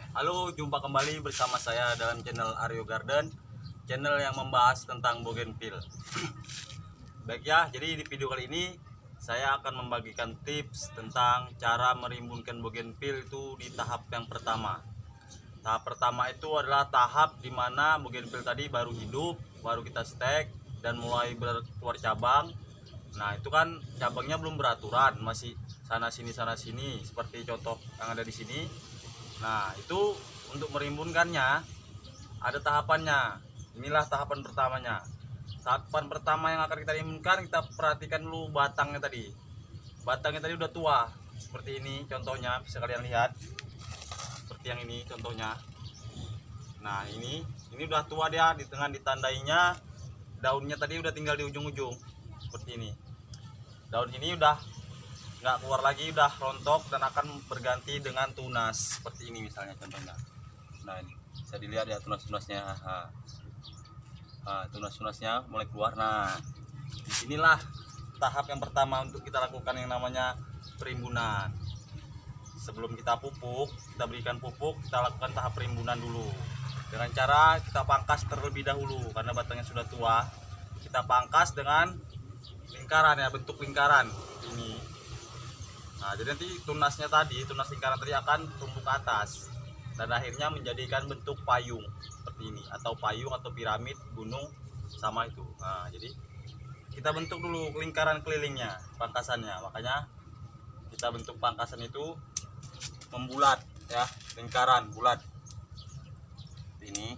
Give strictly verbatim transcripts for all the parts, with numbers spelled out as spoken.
Halo, jumpa kembali bersama saya dalam channel Aryo Garden, channel yang membahas tentang bougainville. Baik ya, jadi di video kali ini saya akan membagikan tips tentang cara merimbunkan bougainville itu di tahap yang pertama. Tahap pertama itu adalah tahap dimana bougainville tadi baru hidup, baru kita stek dan mulai berkeluar cabang. Nah itu kan cabangnya belum beraturan, masih sana sini sana sini seperti contoh yang ada di sini. Nah itu untuk merimbunkannya ada tahapannya. Inilah tahapan pertamanya. Tahapan pertama yang akan kita rimbunkan, kita perhatikan dulu batangnya tadi. Batangnya tadi udah tua seperti ini contohnya, bisa kalian lihat seperti yang ini contohnya. Nah ini ini udah tua dia, di tengah ditandainya daunnya tadi udah tinggal di ujung-ujung seperti ini. Daun ini udah nggak keluar lagi, udah rontok dan akan berganti dengan tunas seperti ini misalnya contohnya. Nah ini bisa dilihat ya tunas-tunasnya. Nah, tunas-tunasnya mulai keluar. Nah disinilah tahap yang pertama untuk kita lakukan yang namanya perimbunan. Sebelum kita pupuk, kita berikan pupuk, kita lakukan tahap perimbunan dulu dengan cara kita pangkas terlebih dahulu karena batangnya sudah tua. Kita pangkas dengan lingkaran ya, bentuk lingkaran ini. Nah, jadi nanti tunasnya tadi, tunas lingkaran tadi akan tumbuh ke atas dan akhirnya menjadikan bentuk payung seperti ini, atau payung atau piramid gunung sama itu. Nah, jadi kita bentuk dulu lingkaran kelilingnya, pangkasannya. Makanya kita bentuk pangkasan itu membulat ya, lingkaran bulat seperti ini.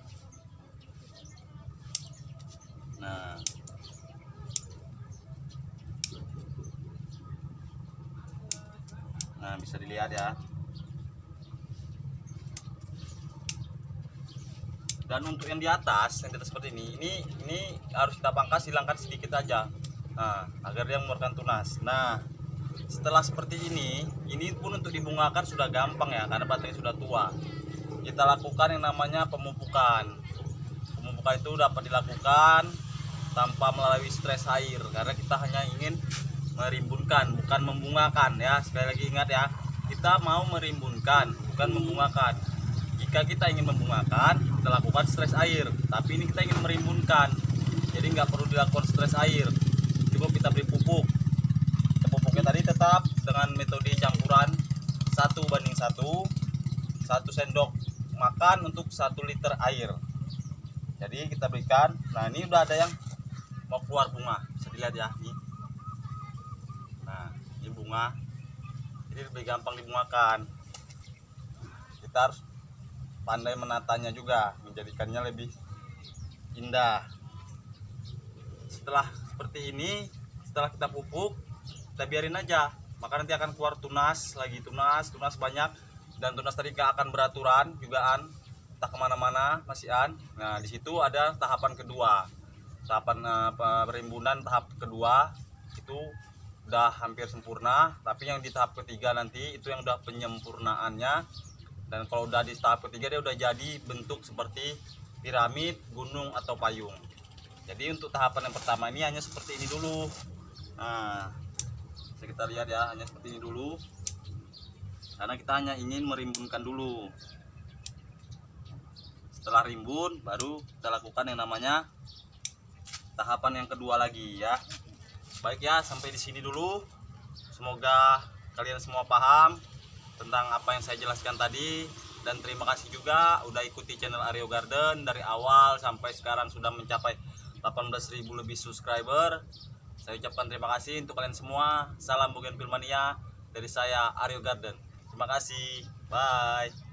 Nah, Nah bisa dilihat ya. Dan untuk yang di atas, yang di atas seperti ini, ini ini harus kita pangkas, hilangkan sedikit aja. Nah, agar dia mengeluarkan tunas. Nah, setelah seperti ini, ini pun untuk dibungakan sudah gampang ya, karena batangnya sudah tua. Kita lakukan yang namanya pemupukan. Pemupukan itu dapat dilakukan tanpa melalui stres air, karena kita hanya ingin merimbunkan, bukan membungakan ya. Sekali lagi ingat ya, kita mau merimbunkan, bukan membungakan. Jika kita ingin membungakan, kita lakukan stres air, tapi ini kita ingin merimbunkan, jadi nggak perlu dilakukan stres air, cukup kita beri pupuk. Pupuknya tadi tetap dengan metode campuran satu banding satu, satu sendok makan untuk satu liter air. Jadi kita berikan. Nah ini udah ada yang mau keluar bunga, bisa dilihat ya nih. Nah ini bunga, ini lebih gampang dibungakan. Kita harus pandai menatanya juga, menjadikannya lebih indah. Setelah seperti ini, setelah kita pupuk, kita biarin aja, maka nanti akan keluar tunas lagi, tunas tunas banyak, dan tunas tadi gak akan beraturan jugaan, entah kemana-mana masihan. Nah di situ ada tahapan kedua, tahapan uh, perimbunan tahap kedua itu udah hampir sempurna, tapi yang di tahap ketiga nanti itu yang udah penyempurnaannya. Dan kalau udah di tahap ketiga dia udah jadi bentuk seperti piramid, gunung atau payung. Jadi untuk tahapan yang pertama ini hanya seperti ini dulu. Nah bisa kita lihat ya, hanya seperti ini dulu, karena kita hanya ingin merimbunkan dulu. Setelah rimbun baru kita lakukan yang namanya tahapan yang kedua lagi ya. Baik ya, sampai di sini dulu. Semoga kalian semua paham tentang apa yang saya jelaskan tadi, dan terima kasih juga udah ikuti channel Aryo Garden dari awal sampai sekarang sudah mencapai delapan belas ribu lebih subscriber. Saya ucapkan terima kasih untuk kalian semua. Salam bougainville mania dari saya Aryo Garden. Terima kasih. Bye.